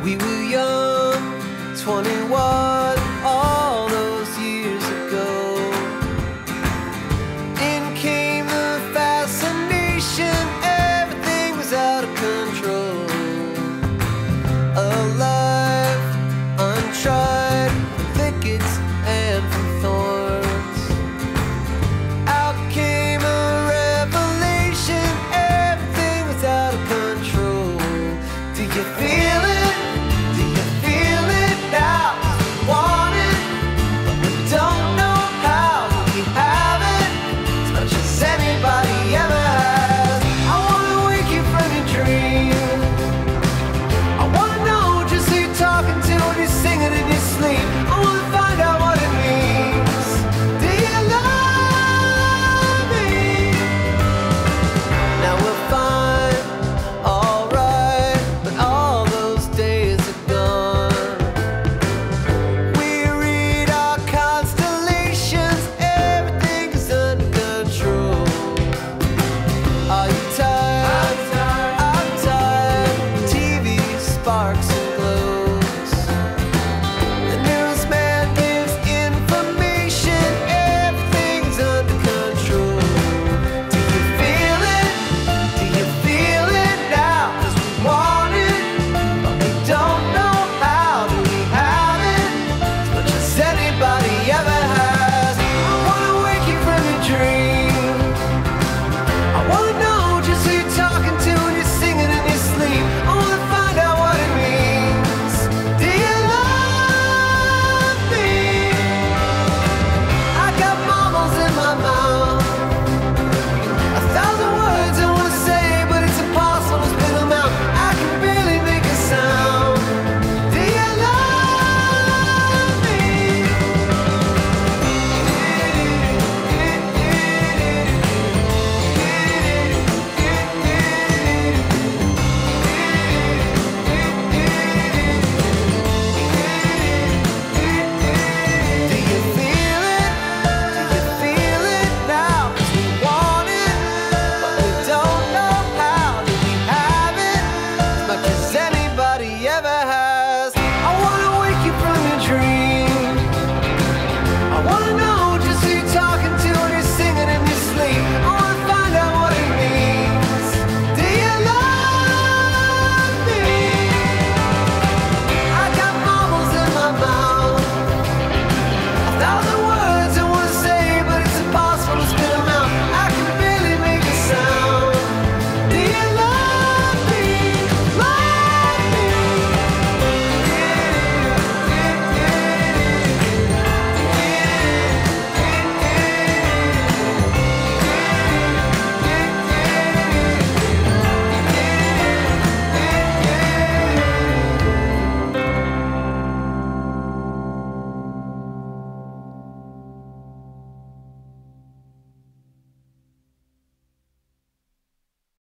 We were young, 21, all those years ago. In came the fascination, everything was out of control. Alive, untried, from thickets and from thorns. Out came a revelation, everything was out of control. Do you feel it? Sparks and glow.